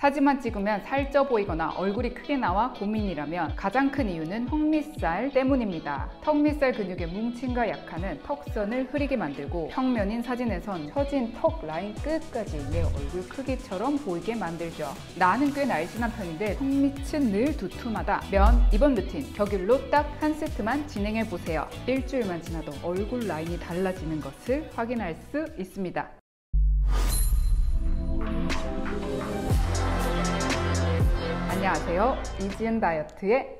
사진만 찍으면 살쪄 보이거나 얼굴이 크게 나와 고민이라면 가장 큰 이유는 턱 밑살 때문입니다. 턱 밑살 근육의 뭉침과 약화는 턱선을 흐리게 만들고 평면인 사진에선 처진 턱 라인 끝까지 내 얼굴 크기처럼 보이게 만들죠. 나는 꽤 날씬한 편인데 턱 밑은 늘 두툼하다면 이번 루틴 격일로 딱 한 세트만 진행해보세요. 일주일만 지나도 얼굴 라인이 달라지는 것을 확인할 수 있습니다. 안녕하세요. 이지은 다이어트의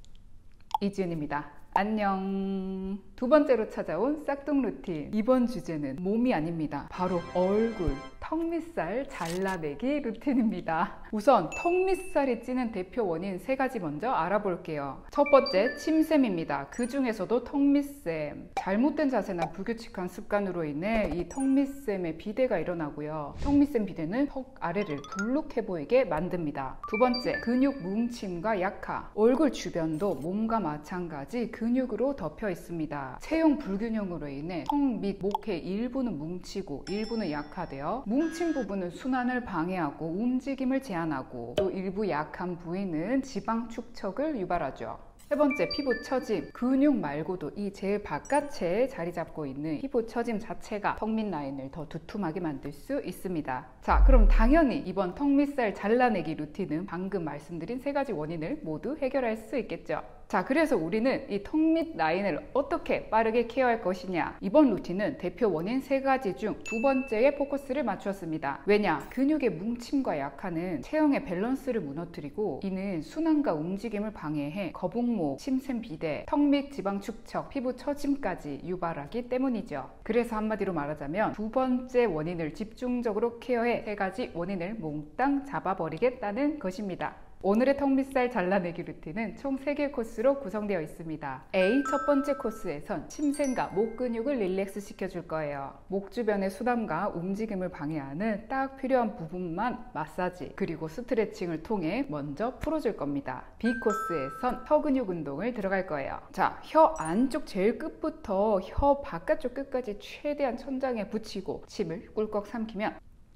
이지은입니다. 안녕. 두 번째로 찾아온 싹둑 루틴. 이번 주제는 몸이 아닙니다. 바로 얼굴, 턱 밑살 잘라내기 루틴입니다. 우선 턱 밑살이 찌는 대표 원인 3가지 먼저 알아볼게요. 첫 번째, 침샘입니다. 그 중에서도 턱 밑샘. 잘못된 자세나 불규칙한 습관으로 인해 이 턱 밑샘에 비대가 일어나고요. 턱 밑샘 비대는 턱 아래를 불룩해 보이게 만듭니다. 두 번째, 근육 뭉침과 약화. 얼굴 주변도 몸과 마찬가지 근육으로 덮여 있습니다. 체형 불균형으로 인해 턱 밑 목의 일부는 뭉치고 일부는 약화되어 뭉친 부분은 순환을 방해하고 움직임을 제한하고 또 일부 약한 부위는 지방 축척을 유발하죠. 세 번째, 피부 처짐. 근육 말고도 이 제일 바깥에 자리 잡고 있는 피부 처짐 자체가 턱 밑 라인을 더 두툼하게 만들 수 있습니다. 자, 그럼 당연히 이번 턱 밑살 잘라내기 루틴은 방금 말씀드린 3가지 원인을 모두 해결할 수 있겠죠. 자, 그래서 우리는 이 턱 밑 라인을 어떻게 빠르게 케어할 것이냐. 이번 루틴은 대표 원인 3가지 중 두 번째에 포커스를 맞추었습니다. 왜냐? 근육의 뭉침과 약화는 체형의 밸런스를 무너뜨리고 이는 순환과 움직임을 방해해 거북목, 침샘 비대, 턱 밑 지방 축척, 피부 처짐까지 유발하기 때문이죠. 그래서 한마디로 말하자면 두 번째 원인을 집중적으로 케어해 3가지 원인을 몽땅 잡아버리겠다는 것입니다. 오늘의 턱 밑살 잘라내기 루틴은 총 3개 코스로 구성되어 있습니다. A, 첫 번째 코스에선 침샘과 목 근육을 릴렉스 시켜줄 거예요. 목 주변의 수담과 움직임을 방해하는 딱 필요한 부분만 마사지 그리고 스트레칭을 통해 먼저 풀어줄 겁니다. B 코스에선 혀 근육 운동을 들어갈 거예요. 자, 혀 안쪽 제일 끝부터 혀 바깥쪽 끝까지 최대한 천장에 붙이고 침을 꿀꺽 삼키면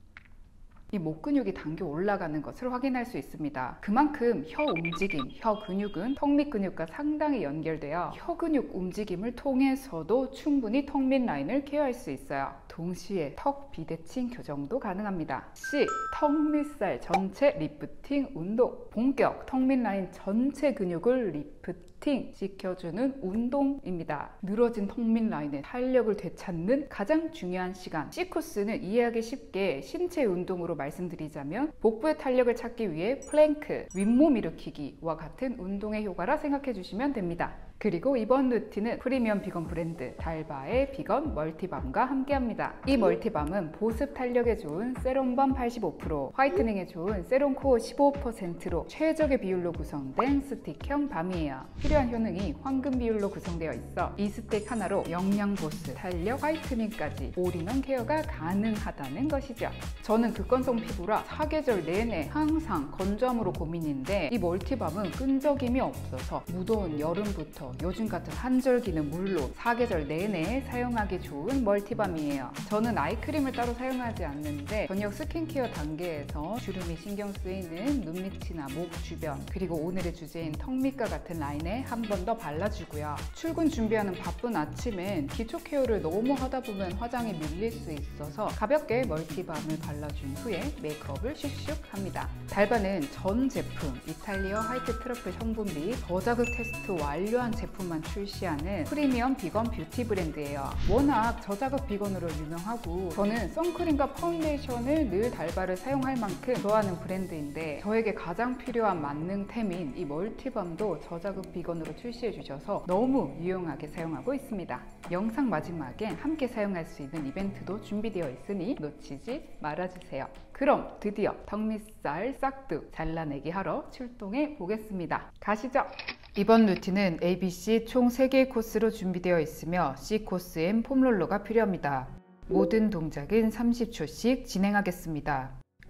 이 목 근육이 당겨 올라가는 것을 확인할 수 있습니다. 그만큼 혀 움직임, 혀 근육은 턱 밑 근육과 상당히 연결되어 혀 근육 움직임을 통해서도 충분히 턱 밑 라인을 케어할 수 있어요. 동시에 턱 비대칭 교정도 가능합니다. C, 턱 밑살 전체 리프팅 운동. 본격 턱 밑 라인 전체 근육을 리프팅 시켜주는 운동입니다. 늘어진 턱 밑 라인의 탄력을 되찾는 가장 중요한 시간. C 코스는 이해하기 쉽게 신체 운동으로 말씀드리자면 복부의 탄력을 찾기 위해 플랭크, 윗몸 일으키기와 같은 운동의 효과라 생각해 주시면 됩니다. 그리고 이번 루틴은 프리미엄 비건 브랜드 달바의 비건 멀티밤과 함께합니다. 이 멀티밤은 보습 탄력에 좋은 세럼밤 85%, 화이트닝에 좋은 세럼코어 15%로 최적의 비율로 구성된 스틱형 밤이에요. 필요한 효능이 황금 비율로 구성되어 있어 이 스틱 하나로 영양 보습, 탄력, 화이트닝까지 올인원 케어가 가능하다는 것이죠. 저는 극건성 피부라 사계절 내내 항상 건조함으로 고민인데 이 멀티밤은 끈적임이 없어서 무더운 여름부터 요즘 같은 한절기는 물론 사계절 내내 사용하기 좋은 멀티밤이에요. 저는 아이크림을 따로 사용하지 않는데 저녁 스킨케어 단계에서 주름이 신경 쓰이는 눈밑이나 목 주변 그리고 오늘의 주제인 턱 밑과 같은 라인에 한 번 더 발라주고요. 출근 준비하는 바쁜 아침엔 기초 케어를 너무 하다 보면 화장이 밀릴 수 있어서 가볍게 멀티밤을 발라준 후에 메이크업을 슉슉 합니다. 달바는 전 제품 이탈리아 화이트 트러플 성분비 저자극 테스트 완료한 제품만 출시하는 프리미엄 비건 뷰티 브랜드예요. 워낙 저자극 비건으로 유명하고 저는 선크림과 파운데이션을 늘 달바를 사용할 만큼 좋아하는 브랜드인데 저에게 가장 필요한 만능템인 이 멀티밤도 저자극 비건으로 출시해 주셔서 너무 유용하게 사용하고 있습니다. 영상 마지막에 함께 사용할 수 있는 이벤트도 준비되어 있으니 놓치지 말아주세요. 그럼 드디어 턱 밑살 싹둑 잘라내기 하러 출동해 보겠습니다. 가시죠! 이번 루틴은 ABC 총 3개의 코스로 준비되어 있으며 C 코스엔 폼롤러가 필요합니다. 모든 동작은 30초씩 진행하겠습니다.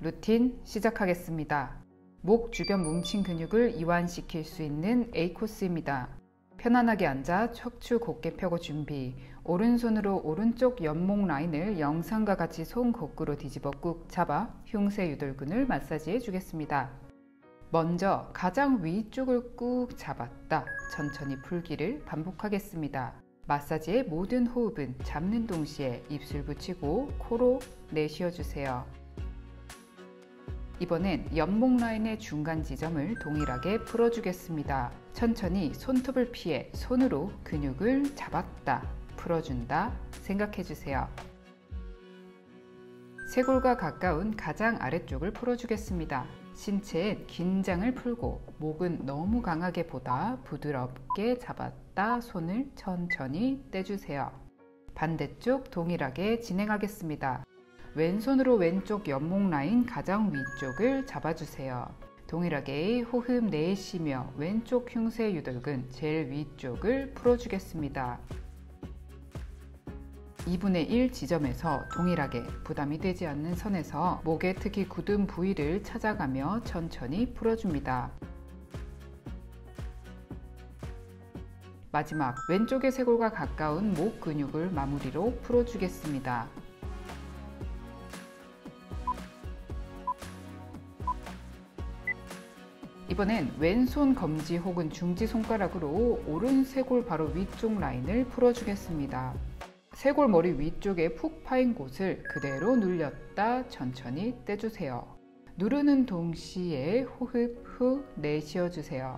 루틴 시작하겠습니다. 목 주변 뭉친 근육을 이완시킬 수 있는 A 코스입니다. 편안하게 앉아 척추 곧게 펴고 준비. 오른손으로 오른쪽 옆목 라인을 영상과 같이 손 거꾸로 뒤집어 꾹 잡아 흉쇄 유돌근을 마사지해 주겠습니다. 먼저 가장 위쪽을 꾹 잡았다 천천히 풀기를 반복하겠습니다. 마사지의 모든 호흡은 잡는 동시에 입술 붙이고 코로 내쉬어 주세요. 이번엔 옆목 라인의 중간 지점을 동일하게 풀어주겠습니다. 천천히 손톱을 피해 손으로 근육을 잡았다, 풀어준다 생각해주세요. 쇄골과 가까운 가장 아래쪽을 풀어주겠습니다. 신체엔 긴장을 풀고 목은 너무 강하게 보다 부드럽게 잡았다 손을 천천히 떼주세요. 반대쪽 동일하게 진행하겠습니다. 왼손으로 왼쪽 옆목 라인 가장 위쪽을 잡아주세요. 동일하게 호흡 내쉬며 왼쪽 흉쇄 유돌근 제일 위쪽을 풀어주겠습니다. 2분의 1 지점에서 동일하게 부담이 되지 않는 선에서 목의 특히 굳은 부위를 찾아가며 천천히 풀어줍니다. 마지막 왼쪽의 쇄골과 가까운 목 근육을 마무리로 풀어주겠습니다. 이번엔 왼손 검지 혹은 중지 손가락으로 오른 쇄골 바로 위쪽 라인을 풀어주겠습니다. 쇄골 머리 위쪽에 푹 파인 곳을 그대로 눌렸다 천천히 떼주세요. 누르는 동시에 호흡 후 내쉬어 주세요.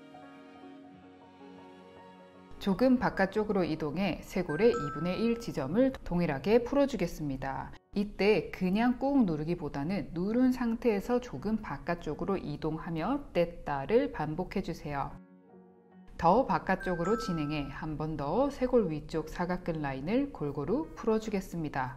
조금 바깥쪽으로 이동해 쇄골의 2분의 1 지점을 동일하게 풀어주겠습니다. 이때 그냥 꾹 누르기보다는 누른 상태에서 조금 바깥쪽으로 이동하며 뗐다를 반복해 주세요. 더 바깥쪽으로 진행해 한 번 더 쇄골 위쪽 사각근 라인을 골고루 풀어주겠습니다.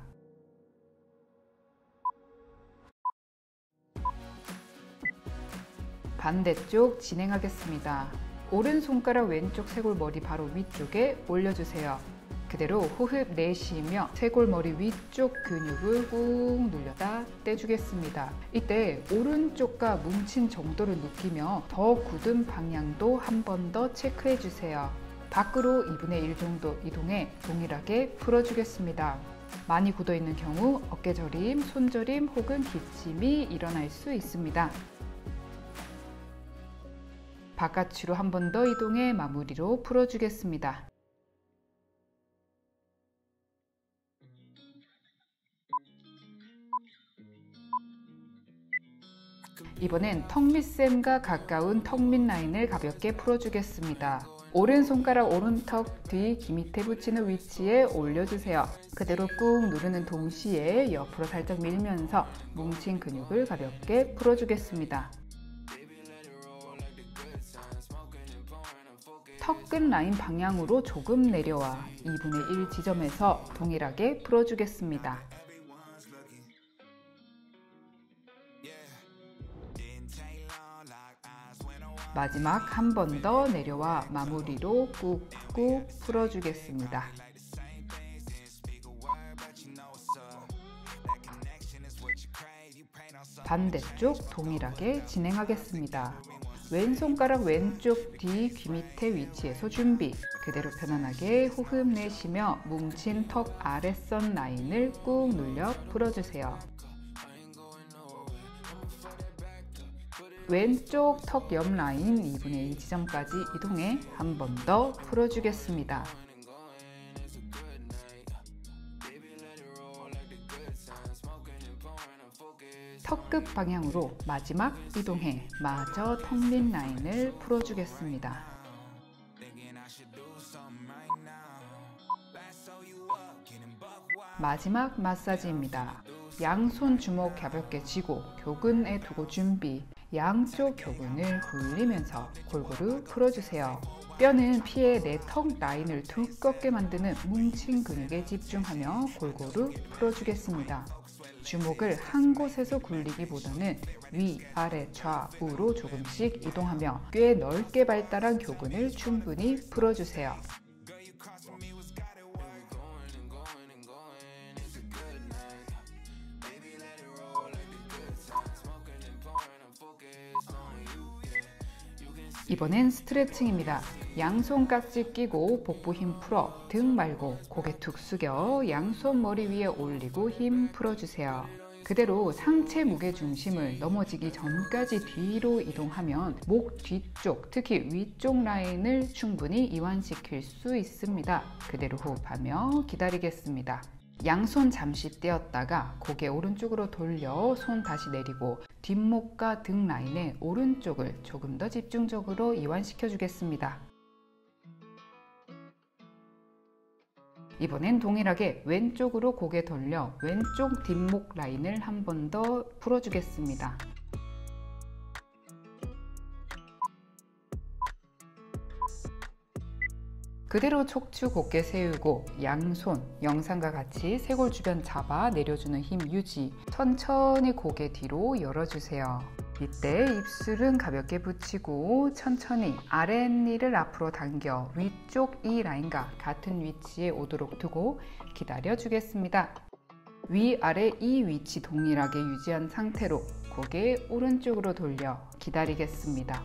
반대쪽 진행하겠습니다. 오른손가락 왼쪽 쇄골머리 바로 위쪽에 올려주세요. 그대로 호흡 내쉬며 쇄골머리 위쪽 근육을 꾹 눌렸다 떼주겠습니다. 이때 오른쪽과 뭉친 정도를 느끼며 더 굳은 방향도 한 번 더 체크해 주세요. 밖으로 2분의 1 정도 이동해 동일하게 풀어주겠습니다. 많이 굳어 있는 경우 어깨저림, 손저림 혹은 기침이 일어날 수 있습니다. 바깥으로 한 번 더 이동해 마무리로 풀어주겠습니다. 이번엔 턱 밑샘과 가까운 턱 밑 라인을 가볍게 풀어주겠습니다. 오른손가락 오른턱 뒤 귀 밑에 붙이는 위치에 올려주세요. 그대로 꾹 누르는 동시에 옆으로 살짝 밀면서 뭉친 근육을 가볍게 풀어주겠습니다. 턱끝 라인 방향으로 조금 내려와 2분의 1 지점에서 동일하게 풀어주겠습니다. 마지막 한 번 더 내려와 마무리로 꾹꾹 풀어주겠습니다. 반대쪽 동일하게 진행하겠습니다. 왼손가락 왼쪽 뒤 귀 밑에 위치에서 준비. 그대로 편안하게 호흡 내쉬며 뭉친 턱 아랫선 라인을 꾹 눌려 풀어주세요. 왼쪽 턱 옆 라인 2분의 2 지점까지 이동해 한 번 더 풀어주겠습니다. 턱끝 방향으로 마지막 이동해 마저 턱 밑 라인을 풀어주겠습니다. 마지막 마사지입니다. 양손 주먹 가볍게 쥐고 교근에 두고 준비. 양쪽 교근을 굴리면서 골고루 풀어주세요. 뼈는 피해 내 턱 라인을 두껍게 만드는 뭉친 근육에 집중하며 골고루 풀어주겠습니다. 주먹을 한 곳에서 굴리기보다는 위, 아래, 좌우로 조금씩 이동하며 꽤 넓게 발달한 교근을 충분히 풀어주세요. 이번엔 스트레칭입니다. 양손 깍지 끼고 복부 힘 풀어 등 말고 고개 툭 숙여 양손 머리 위에 올리고 힘 풀어주세요. 그대로 상체 무게 중심을 넘어지기 전까지 뒤로 이동하면 목 뒤쪽, 특히 위쪽 라인을 충분히 이완시킬 수 있습니다. 그대로 호흡하며 기다리겠습니다. 양손 잠시 떼었다가 고개 오른쪽으로 돌려 손 다시 내리고 뒷목과 등 라인의 오른쪽을 조금 더 집중적으로 이완시켜 주겠습니다. 이번엔 동일하게 왼쪽으로 고개 돌려 왼쪽 뒷목 라인을 한 번 더 풀어주겠습니다. 그대로 척추 곧게 세우고 양손 영상과 같이 쇄골 주변 잡아 내려주는 힘 유지. 천천히 고개 뒤로 열어주세요. 이때 입술은 가볍게 붙이고 천천히 아랫니를 앞으로 당겨 위쪽 이 라인과 같은 위치에 오도록 두고 기다려 주겠습니다. 위아래 이 위치 동일하게 유지한 상태로 고개 오른쪽으로 돌려 기다리겠습니다.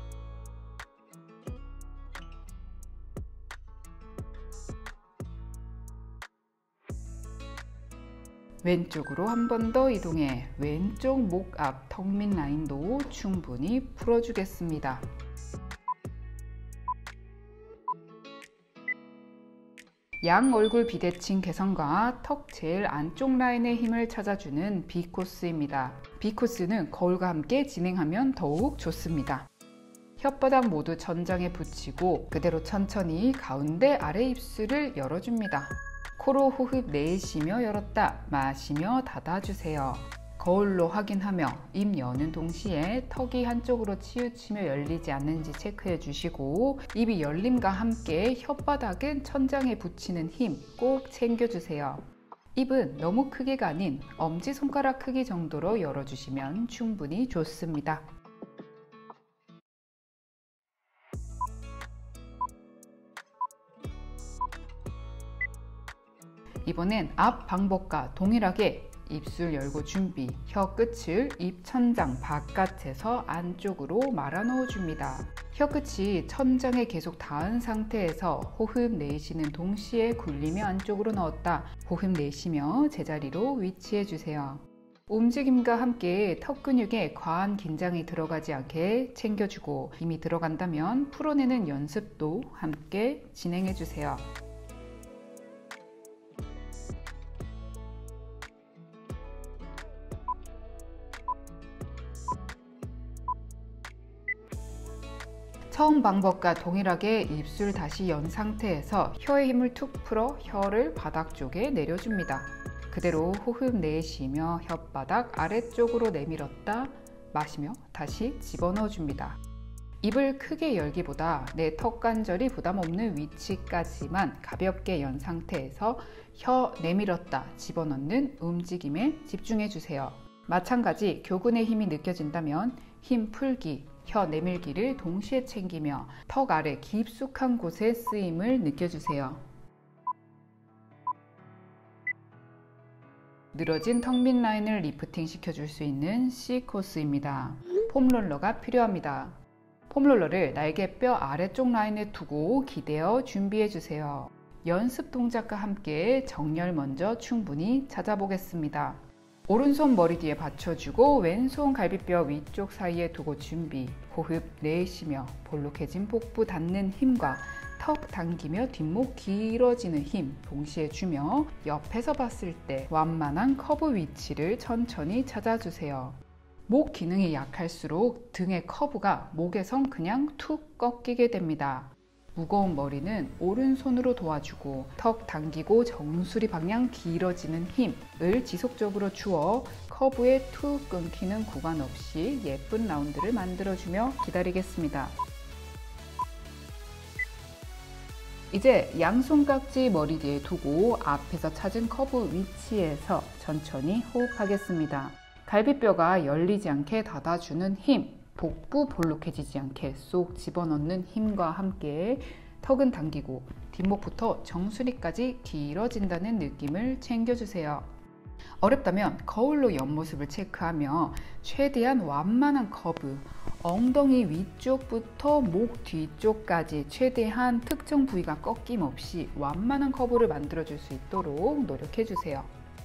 왼쪽으로 한 번 더 이동해 왼쪽 목 앞 턱 밑 라인도 충분히 풀어주겠습니다. 양 얼굴 비대칭 개선과 턱 제일 안쪽 라인의 힘을 찾아주는 B코스입니다. B코스는 거울과 함께 진행하면 더욱 좋습니다. 혓바닥 모두 천장에 붙이고 그대로 천천히 가운데 아래 입술을 열어줍니다. 코로 호흡 내쉬며 열었다 마시며 닫아주세요. 거울로 확인하며 입 여는 동시에 턱이 한쪽으로 치우치며 열리지 않는지 체크해 주시고 입이 열림과 함께 혓바닥은 천장에 붙이는 힘 꼭 챙겨주세요. 입은 너무 크기가 아닌 엄지손가락 크기 정도로 열어주시면 충분히 좋습니다. 이번엔 앞 방법과 동일하게 입술 열고 준비, 혀 끝을 입 천장 바깥에서 안쪽으로 말아 넣어 줍니다. 혀 끝이 천장에 계속 닿은 상태에서 호흡 내쉬는 동시에 굴리며 안쪽으로 넣었다. 호흡 내쉬며 제자리로 위치해 주세요. 움직임과 함께 턱 근육에 과한 긴장이 들어가지 않게 챙겨주고 힘이 들어간다면 풀어내는 연습도 함께 진행해 주세요. 처음 방법과 동일하게 입술 다시 연 상태에서 혀의 힘을 툭 풀어 혀를 바닥 쪽에 내려줍니다. 그대로 호흡 내쉬며 혓바닥 아래쪽으로 내밀었다 마시며 다시 집어넣어 줍니다. 입을 크게 열기보다 내 턱관절이 부담 없는 위치까지만 가볍게 연 상태에서 혀 내밀었다 집어넣는 움직임에 집중해 주세요. 마찬가지 교근의 힘이 느껴진다면 힘 풀기, 혀 내밀기를 동시에 챙기며 턱 아래 깊숙한 곳에 쓰임을 느껴주세요. 늘어진 턱 밑 라인을 리프팅 시켜줄 수 있는 C코스입니다. 폼롤러가 필요합니다. 폼롤러를 날개뼈 아래쪽 라인에 두고 기대어 준비해주세요. 연습 동작과 함께 정렬 먼저 충분히 찾아보겠습니다. 오른손 머리 뒤에 받쳐주고 왼손 갈비뼈 위쪽 사이에 두고 준비. 호흡 내쉬며 볼록해진 복부 닿는 힘과 턱 당기며 뒷목 길어지는 힘 동시에 주며 옆에서 봤을 때 완만한 커브 위치를 천천히 찾아주세요. 목 기능이 약할수록 등의 커브가 목에선 그냥 툭 꺾이게 됩니다. 무거운 머리는 오른손으로 도와주고 턱 당기고 정수리 방향 길어지는 힘을 지속적으로 주어 커브에 툭 끊기는 구간 없이 예쁜 라운드를 만들어주며 기다리겠습니다. 이제 양손깍지 머리 뒤에 두고 앞에서 찾은 커브 위치에서 천천히 호흡하겠습니다. 갈비뼈가 열리지 않게 닫아주는 힘, 복부 볼록해지지 않게 쏙 집어넣는 힘과 함께 턱은 당기고 뒷목부터 정수리까지 길어진다는 느낌을 챙겨주세요. 어렵다면 거울로 옆모습을 체크하며 최대한 완만한 커브, 엉덩이 위쪽부터 목 뒤쪽까지 최대한 특정 부위가 꺾임없이 완만한 커브를 만들어줄 수 있도록 노력해주세요.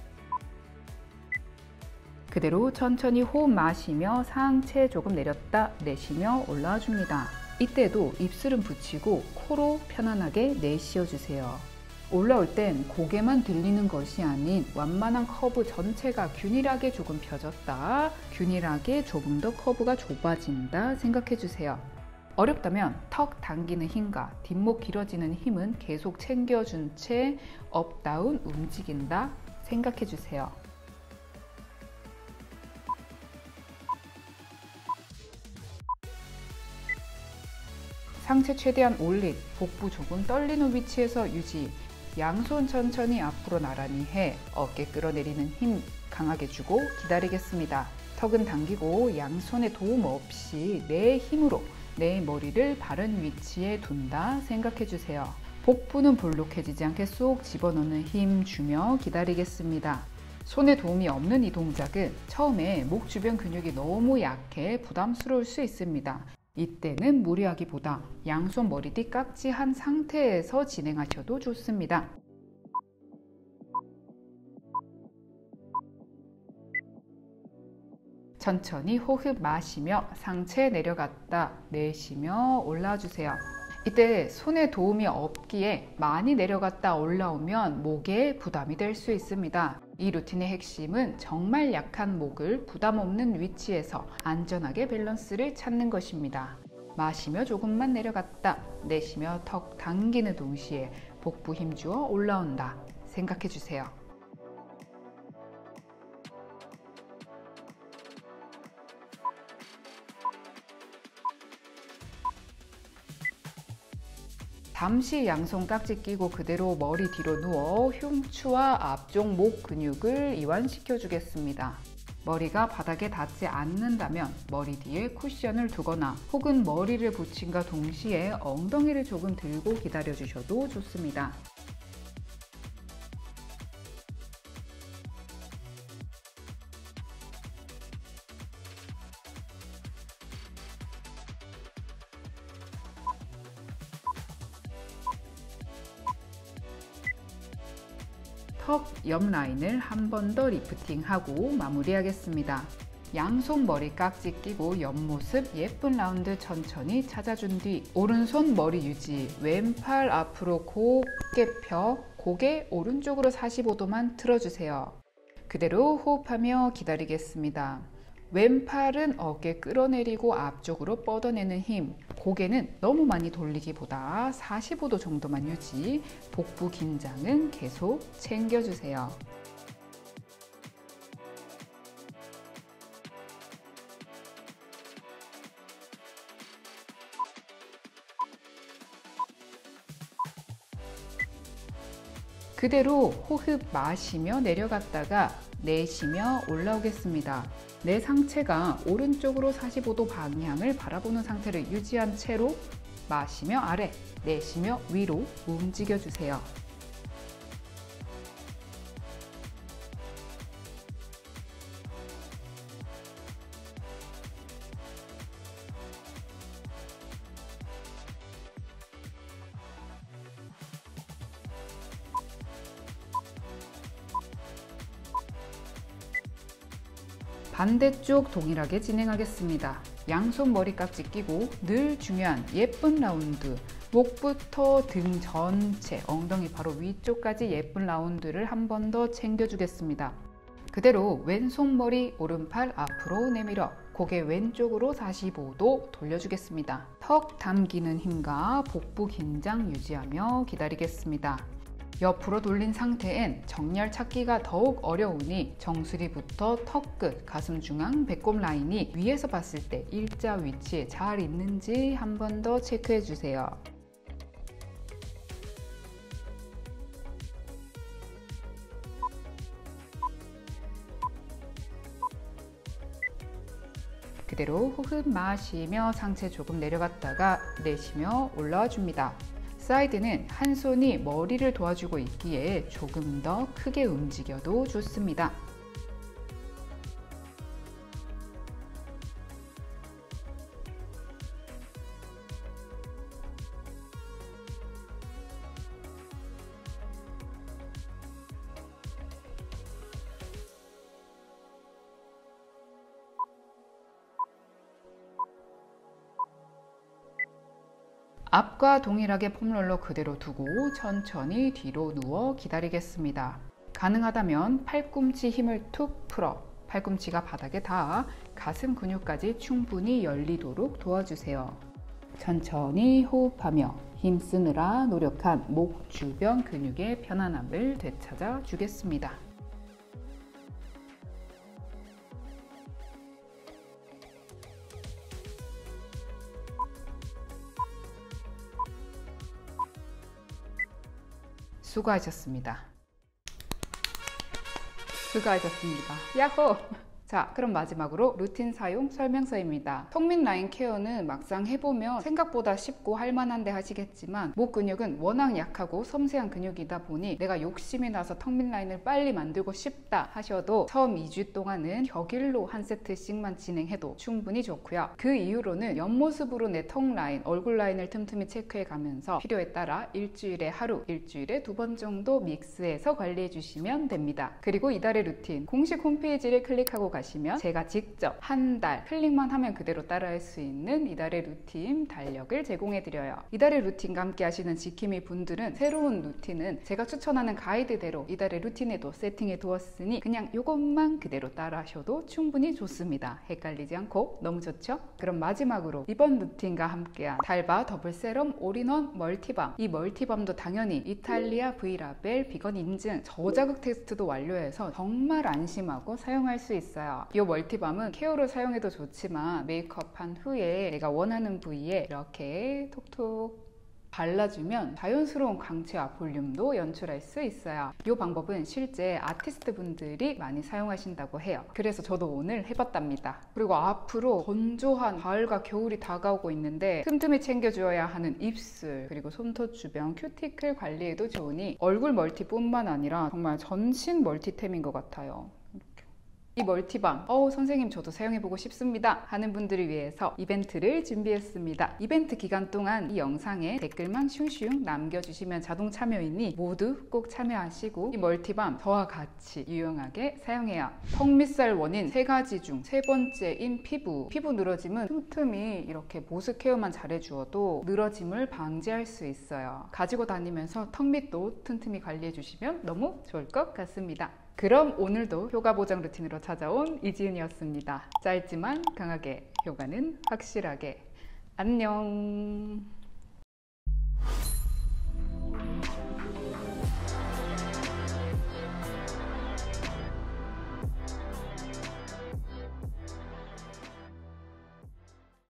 그대로 천천히 호흡 마시며 상체 조금 내렸다 내쉬며 올라와 줍니다. 이때도 입술은 붙이고 코로 편안하게 내쉬어주세요. 올라올 땐 고개만 들리는 것이 아닌 완만한 커브 전체가 균일하게 조금 펴졌다, 균일하게 조금 더 커브가 좁아진다 생각해주세요. 어렵다면 턱 당기는 힘과 뒷목 길어지는 힘은 계속 챙겨준 채 업, 다운 움직인다 생각해주세요. 상체 최대한 올린, 복부 조금 떨리는 위치에서 유지. 양손 천천히 앞으로 나란히 해 어깨 끌어내리는 힘 강하게 주고 기다리겠습니다. 턱은 당기고 양손의 도움 없이 내 힘으로 내 머리를 바른 위치에 둔다 생각해 주세요. 복부는 볼록해지지 않게 쏙 집어넣는 힘 주며 기다리겠습니다. 손에 도움이 없는 이 동작은 처음에 목 주변 근육이 너무 약해 부담스러울 수 있습니다. 이때는 무리하기보다 양손 머리띠 깍지한 상태에서 진행하셔도 좋습니다. 천천히 호흡 마시며 상체 내려갔다 내쉬며 올라와 주세요. 이때 손에 도움이 없기에 많이 내려갔다 올라오면 목에 부담이 될 수 있습니다. 이 루틴의 핵심은 정말 약한 목을 부담 없는 위치에서 안전하게 밸런스를 찾는 것입니다. 마시며 조금만 내려갔다 내쉬며 턱 당기는 동시에 복부 힘주어 올라온다 생각해 주세요. 잠시 양손 깍지 끼고 그대로 머리 뒤로 누워 흉추와 앞쪽 목 근육을 이완시켜 주겠습니다. 머리가 바닥에 닿지 않는다면 머리 뒤에 쿠션을 두거나 혹은 머리를 붙임과 동시에 엉덩이를 조금 들고 기다려 주셔도 좋습니다. 턱 옆 라인을 한 번 더 리프팅하고 마무리하겠습니다. 양손 머리 깍지 끼고 옆모습 예쁜 라운드 천천히 찾아준 뒤 오른손 머리 유지, 왼팔 앞으로 곧게 펴 고개 오른쪽으로 45도만 틀어주세요. 그대로 호흡하며 기다리겠습니다. 왼팔은 어깨 끌어내리고 앞쪽으로 뻗어내는 힘, 고개는 너무 많이 돌리기보다 45도 정도만 유지, 복부 긴장은 계속 챙겨주세요. 그대로 호흡 마시며 내려갔다가 내쉬며 올라오겠습니다. 내 상체가 오른쪽으로 45도 방향을 바라보는 상태를 유지한 채로 마시며 아래, 내쉬며 위로 움직여주세요. 반대쪽 동일하게 진행하겠습니다. 양손 머리 깍지 끼고 늘 중요한 예쁜 라운드, 목부터 등 전체, 엉덩이 바로 위쪽까지 예쁜 라운드를 한 번 더 챙겨주겠습니다. 그대로 왼손 머리 오른팔 앞으로 내밀어 고개 왼쪽으로 45도 돌려주겠습니다. 턱 당기는 힘과 복부 긴장 유지하며 기다리겠습니다. 옆으로 돌린 상태엔 정렬 찾기가 더욱 어려우니 정수리부터 턱끝, 가슴 중앙, 배꼽 라인이 위에서 봤을 때 일자 위치에 잘 있는지 한 번 더 체크해 주세요. 그대로 호흡 마시며 상체 조금 내려갔다가 내쉬며 올라와 줍니다. 사이드는 한 손이 머리를 도와주고 있기에 조금 더 크게 움직여도 좋습니다. 앞과 동일하게 폼롤러 그대로 두고 천천히 뒤로 누워 기다리겠습니다. 가능하다면 팔꿈치 힘을 툭 풀어 팔꿈치가 바닥에 닿아 가슴 근육까지 충분히 열리도록 도와주세요. 천천히 호흡하며 힘쓰느라 노력한 목 주변 근육의 편안함을 되찾아 주겠습니다. 수고하셨습니다. 수고하셨습니다. 야호! 자, 그럼 마지막으로 루틴 사용 설명서입니다. 턱밑 라인 케어는 막상 해보면 생각보다 쉽고 할만한데 하시겠지만 목 근육은 워낙 약하고 섬세한 근육이다 보니 내가 욕심이 나서 턱밑 라인을 빨리 만들고 싶다 하셔도 처음 2주 동안은 격일로 한 세트씩만 진행해도 충분히 좋고요. 그 이후로는 옆모습으로 내 턱 라인, 얼굴 라인을 틈틈이 체크해 가면서 필요에 따라 일주일에 하루, 일주일에 2번 정도 믹스해서 관리해 주시면 됩니다. 그리고 이달의 루틴 공식 홈페이지를 클릭하고 가시면 제가 직접 한 달 클릭만 하면 그대로 따라할 수 있는 이달의 루틴 달력을 제공해 드려요. 이달의 루틴과 함께 하시는 지킴이 분들은 새로운 루틴은 제가 추천하는 가이드대로 이달의 루틴에도 세팅해 두었으니 그냥 이것만 그대로 따라 하셔도 충분히 좋습니다. 헷갈리지 않고 너무 좋죠? 그럼 마지막으로 이번 루틴과 함께한 달바 더블 세럼 올인원 멀티밤, 이 멀티밤도 당연히 이탈리아 V라벨 비건 인증 저자극 테스트도 완료해서 정말 안심하고 사용할 수 있어요. 이 멀티밤은 케어로 사용해도 좋지만 메이크업한 후에 내가 원하는 부위에 이렇게 톡톡 발라주면 자연스러운 광채와 볼륨도 연출할 수 있어요. 이 방법은 실제 아티스트 분들이 많이 사용하신다고 해요. 그래서 저도 오늘 해봤답니다. 그리고 앞으로 건조한 가을과 겨울이 다가오고 있는데 틈틈이 챙겨주어야 하는 입술 그리고 손톱 주변 큐티클 관리에도 좋으니 얼굴 멀티뿐만 아니라 정말 전신 멀티템인 것 같아요. 이 멀티밤 선생님 저도 사용해보고 싶습니다 하는 분들을 위해서 이벤트를 준비했습니다. 이벤트 기간 동안 이 영상에 댓글만 슝슝 남겨주시면 자동 참여이니 모두 꼭 참여하시고 이 멀티밤 저와 같이 유용하게 사용해요. 턱밑살 원인 3가지 중 3번째인 피부 늘어짐은 틈틈이 이렇게 보습 케어만 잘해주어도 늘어짐을 방지할 수 있어요. 가지고 다니면서 턱밑도 틈틈이 관리해주시면 너무 좋을 것 같습니다. 그럼 오늘도 효과 보장 루틴으로 찾아온 이지은이었습니다. 짧지만 강하게, 효과는 확실하게. 안녕.